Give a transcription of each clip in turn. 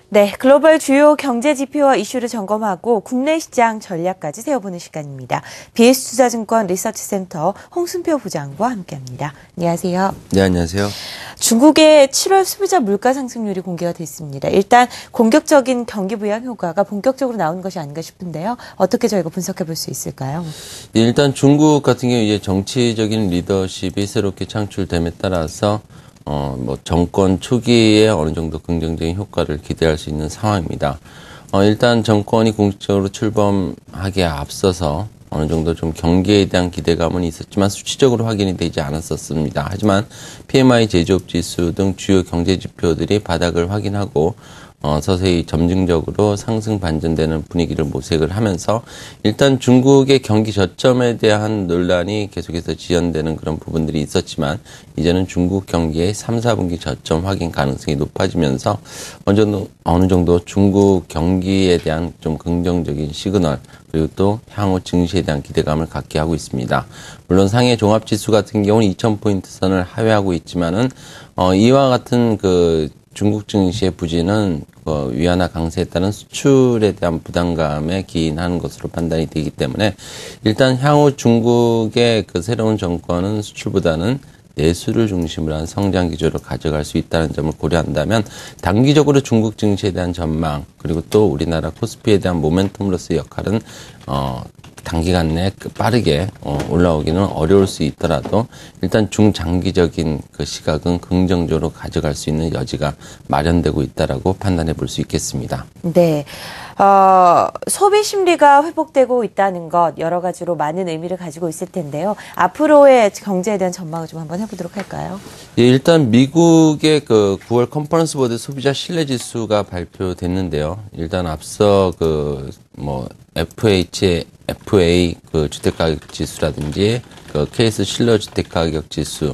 네, 글로벌 주요 경제 지표와 이슈를 점검하고 국내 시장 전략까지 세워보는 시간입니다. BS투자증권 리서치센터 홍순표 부장과 함께합니다. 안녕하세요. 네, 안녕하세요. 중국의 7월 소비자 물가 상승률이 공개가 됐습니다. 일단 공격적인 경기 부양 효과가 본격적으로 나오는 것이 아닌가 싶은데요. 어떻게 저희가 분석해 볼 수 있을까요? 일단 중국 같은 경우 이제 정치적인 리더십이 새롭게 창출됨에 따라서 정권 초기에 어느 정도 긍정적인 효과를 기대할 수 있는 상황입니다. 일단 정권이 공식적으로 출범하기에 앞서서 어느 정도 좀 경기에 대한 기대감은 있었지만 수치적으로 확인이 되지 않았었습니다. 하지만 PMI 제조업 지수 등 주요 경제 지표들이 바닥을 확인하고 서서히 점진적으로 상승 반전되는 분위기를 모색을 하면서 일단 중국의 경기 저점에 대한 논란이 계속해서 지연되는 그런 부분들이 있었지만 이제는 중국 경기의 3, 4분기 저점 확인 가능성이 높아지면서 어느 정도 중국 경기에 대한 좀 긍정적인 시그널 그리고 또 향후 증시에 대한 기대감을 갖게 하고 있습니다. 물론 상해 종합지수 같은 경우는 2000포인트 선을 하회하고 있지만은 이와 같은 중국 증시의 부진은 위안화 강세에 따른 수출에 대한 부담감에 기인하는 것으로 판단이 되기 때문에 일단 향후 중국의 새로운 정권은 수출보다는 내수를 중심으로 한 성장 기조를 가져갈 수 있다는 점을 고려한다면 단기적으로 중국 증시에 대한 전망 그리고 또 우리나라 코스피에 대한 모멘텀으로서의 역할은 단기간 내에 빠르게 올라오기는 어려울 수 있더라도 일단 중장기적인 시각은 긍정적으로 가져갈 수 있는 여지가 마련되고 있다라고 판단해 볼 수 있겠습니다. 네. 소비 심리가 회복되고 있다는 것 여러 가지로 많은 의미를 가지고 있을 텐데요. 앞으로의 경제에 대한 전망을 좀 한번 해보도록 할까요? 예, 일단 미국의 9월 컨퍼런스 보드 소비자 신뢰 지수가 발표됐는데요. 일단 앞서 FA 주택가격 지수라든지 케이스 실러 주택가격 지수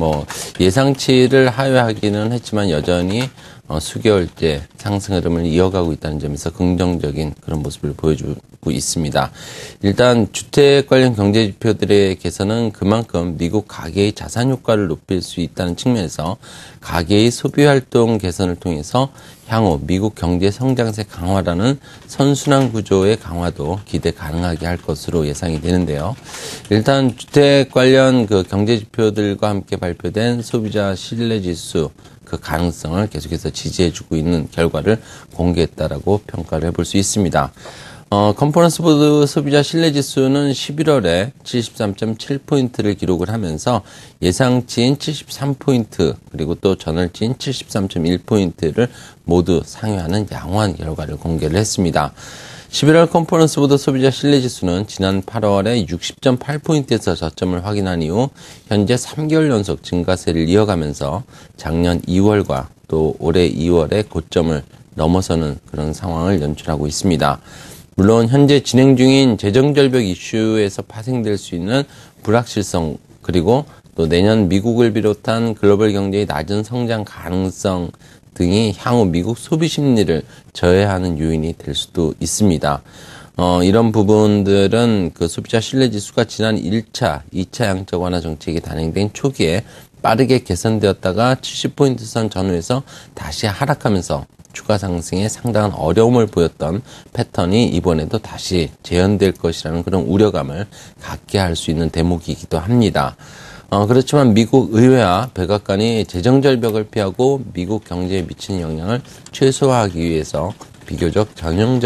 예상치를 하회하기는 했지만 여전히 수개월째 상승 흐름을 이어가고 있다는 점에서 긍정적인 그런 모습을 보여주고 있습니다. 일단 주택 관련 경제 지표들의 개선은 그만큼 미국 가계의 자산 효과를 높일 수 있다는 측면에서 가계의 소비 활동 개선을 통해서 향후 미국 경제 성장세 강화라는 선순환 구조의 강화도 기대 가능하게 할 것으로 예상이 되는데요. 일단 주택 관련 경제 지표들과 함께 발표된 소비자 신뢰 지수 가능성을 계속해서 지지해주고 있는 결과를 공개했다라고 평가를 해볼 수 있습니다. 컨퍼런스 보드 소비자 신뢰 지수는 11월에 73.7포인트를 기록을 하면서 예상치인 73포인트 그리고 또 전월치인 73.1포인트를 모두 상회하는 양호한 결과를 공개를 했습니다. 11월 컨퍼런스 보드 소비자 신뢰 지수는 지난 8월에 60.8포인트에서 저점을 확인한 이후 현재 3개월 연속 증가세를 이어가면서 작년 2월과 또 올해 2월에 고점을 넘어서는 그런 상황을 연출하고 있습니다. 물론 현재 진행 중인 재정절벽 이슈에서 파생될 수 있는 불확실성 그리고 또 내년 미국을 비롯한 글로벌 경제의 낮은 성장 가능성 등이 향후 미국 소비 심리를 저해하는 요인이 될 수도 있습니다. 이런 부분들은 소비자 신뢰 지수가 지난 1차, 2차 양적 완화 정책이 단행된 초기에 빠르게 개선되었다가 70포인트 선 전후에서 다시 하락하면서 추가 상승에 상당한 어려움을 보였던 패턴이 이번에도 다시 재현될 것이라는 그런 우려감을 갖게 할 수 있는 대목이기도 합니다. 그렇지만 미국 의회와 백악관이 재정절벽을 피하고 미국 경제에 미치는 영향을 최소화하기 위해서 비교적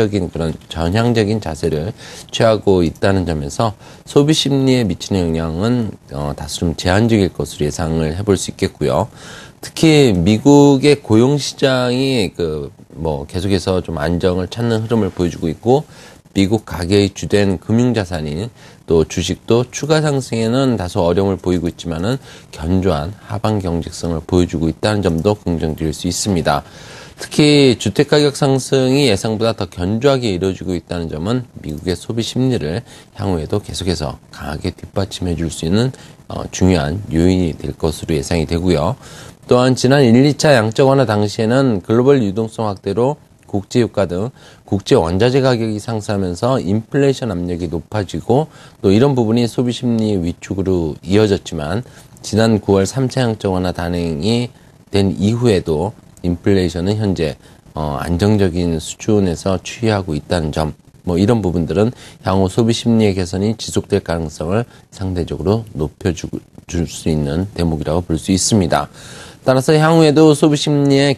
전향적인 자세를 취하고 있다는 점에서 소비 심리에 미치는 영향은 다소 좀 제한적일 것으로 예상을 해볼 수 있겠고요. 특히 미국의 고용 시장이 계속해서 좀 안정을 찾는 흐름을 보여주고 있고 미국 가계의 주된 금융자산인 또 주식도 추가 상승에는 다소 어려움을 보이고 있지만은 견조한 하방 경직성을 보여주고 있다는 점도 긍정적일 수 있습니다. 특히 주택가격 상승이 예상보다 더 견조하게 이루어지고 있다는 점은 미국의 소비 심리를 향후에도 계속해서 강하게 뒷받침해 줄 수 있는 중요한 요인이 될 것으로 예상이 되고요. 또한 지난 1, 2차 양적 완화 당시에는 글로벌 유동성 확대로 국제유가 등 국제 원자재 가격이 상승하면서 인플레이션 압력이 높아지고 또 이런 부분이 소비 심리 위축으로 이어졌지만 지난 9월 3차 양적 완화 단행이 된 이후에도 인플레이션은 현재 안정적인 수준에서 추이하고 있다는 점, 뭐 이런 부분들은 향후 소비 심리의 개선이 지속될 가능성을 상대적으로 높여줄 수 있는 대목이라고 볼 수 있습니다. 따라서 향후에도 소비 심리는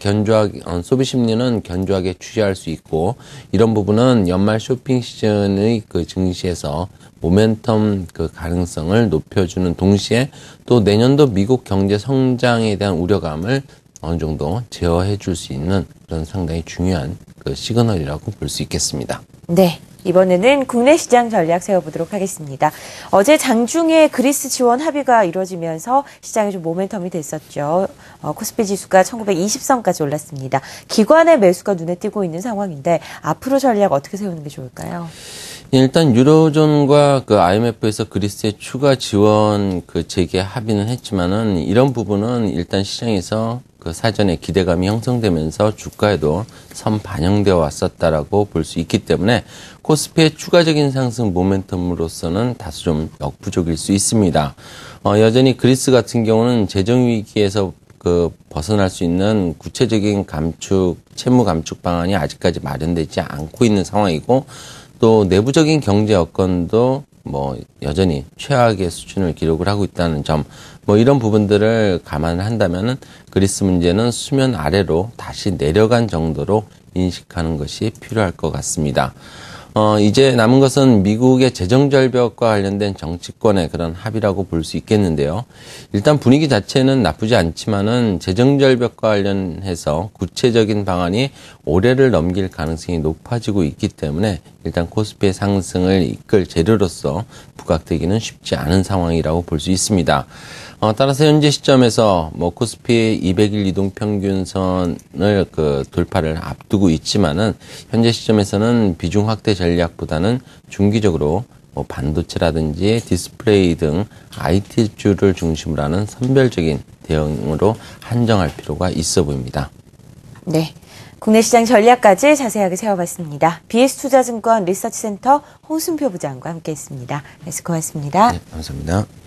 견조하게 추이할 수 있고, 이런 부분은 연말 쇼핑 시즌의 그 증시에서 모멘텀 그 가능성을 높여주는 동시에 또 내년도 미국 경제 성장에 대한 우려감을 어느 정도 제어해 줄 수 있는 그런 상당히 중요한 그 시그널이라고 볼 수 있겠습니다. 네. 이번에는 국내 시장 전략 세워보도록 하겠습니다. 어제 장중에 그리스 지원 합의가 이루어지면서 시장에 좀 모멘텀이 됐었죠. 코스피 지수가 1920선까지 올랐습니다. 기관의 매수가 눈에 띄고 있는 상황인데 앞으로 전략 어떻게 세우는 게 좋을까요? 일단 유로존과 그 IMF에서 그리스의 추가 지원 그 재개 합의는 했지만은 이런 부분은 일단 시장에서 그 사전에 기대감이 형성되면서 주가에도 반영되어 왔었다라고 볼 수 있기 때문에 코스피의 추가적인 상승 모멘텀으로서는 다소 좀 역부족일 수 있습니다. 여전히 그리스 같은 경우는 재정 위기에서 그 벗어날 수 있는 구체적인 채무 감축 방안이 아직까지 마련되지 않고 있는 상황이고, 또 내부적인 경제 여건도 뭐 여전히 최악의 수준을 기록을 하고 있다는 점, 뭐 이런 부분들을 감안한다면은 그리스 문제는 수면 아래로 다시 내려간 정도로 인식하는 것이 필요할 것 같습니다. 이제 남은 것은 미국의 재정절벽과 관련된 정치권의 그런 합의라고 볼 수 있겠는데요. 일단 분위기 자체는 나쁘지 않지만은 재정절벽과 관련해서 구체적인 방안이 올해를 넘길 가능성이 높아지고 있기 때문에 일단 코스피의 상승을 이끌 재료로서 부각되기는 쉽지 않은 상황이라고 볼 수 있습니다. 따라서 현재 시점에서 뭐 코스피 200일 이동 평균선을 그 돌파를 앞두고 있지만은 현재 시점에서는 비중 확대 전략보다는 중기적으로 뭐 반도체라든지 디스플레이 등 IT주를 중심으로 하는 선별적인 대응으로 한정할 필요가 있어 보입니다. 네. 국내 시장 전략까지 자세하게 세워봤습니다. BS투자증권 리서치센터 홍순표 부장과 함께했습니다. 네, 고맙습니다. 네, 감사합니다.